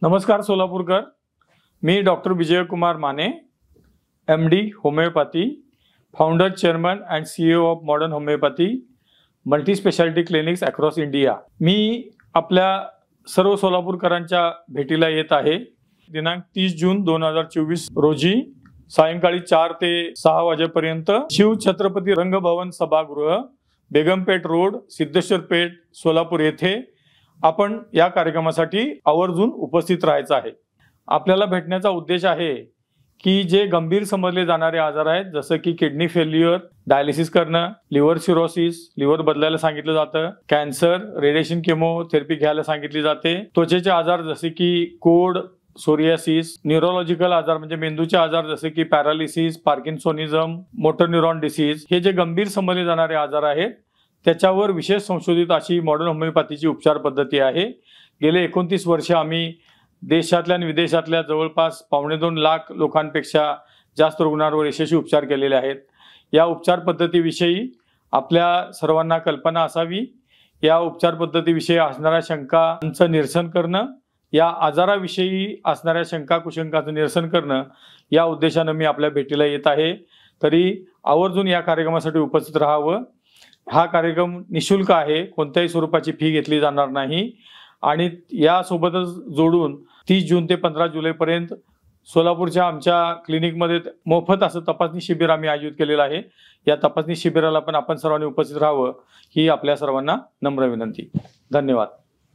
नमस्कार सोलापूरकर, मी doctor Vijaykumar Mane, MD homoeopathy, founder, chairman and CEO of modern homoeopathy multi speciality clinics across India. मी आपल्या सर्व सोलापूरकरांच्या भेटीला येत आहे। दिनांक 30 जून 2024 रोजी सायंकाळी 4 ते 6 वाजेपर्यंत शिव छत्रपती रंगभवन सभागृह, बेगमपेठ रोड, सिद्धेश्वर पेठ, सोलापूर येथे आपण या कार्यक्रमासाठी आवर्जून उपस्थित राहायचं आहे। आपल्याला भेटण्याचा उद्देश आहे की जे गंभीर समजले जाणारे आजार आहेत, जसं की किडनी फेल्युअर, डायलिसिस करणं, लिव्हर सिरोसिस, लिव्हर बदलायला सांगितलं जातं, कॅन्सर, रेडिएशन केमोथेरपी घ्यायला सांगितली जाते, त्वचेचे आजार जसे की कोड, सोरियासिस, न्यूरोलॉजिकल आजार म्हणजे मेंदूचे आजार जसे की paralysis, parkinsonism, motor neuron disease, हे जे गंभीर समजले जाणारे आजार आहेत त्याच्यावर विशेष संशोधित अशी मॉडर्न होमिओपॅथीची उपचार पद्धती आहे। गेले 29 वर्ष आम्ही देशातल्या आणि विदेशातल्या जवळपास 2.25 लाख लोकांपेक्षा जास्त रुग्णांवर यशस्वी उपचार केलेले आहेत। या उपचार पद्धतीविषयी आपल्या सर्वांना कल्पना असावी, या उपचार पद्धतीविषयी असणाऱ्या शंकांचं निरसन करणं, या आजाराविषयी असणाऱ्या शंका कुशंकांचं निरसन करणं या उद्देशाने मी आपल्या भेटीला येत आहे। तरी आवर्जून या कार्यक्रमासाठी उपस्थित राहावं। हा कार्यक्रम निशुल्क आहे, कोणत्याही स्वरूपाची फी घेतली जाणार नाही आणि यासोबतच जोडून 30 जून ते 15 जुलैपर्यंत सोलापूरच्या आमच्या क्लिनिकमध्ये मोफत असं तपासणी शिबिर आम्ही आयोजित केलेलं आहे। या तपासणी शिबिराला पण आपण सर्वांनी उपस्थित राहावं ही आपल्या सर्वांना नम्र विनंती। धन्यवाद।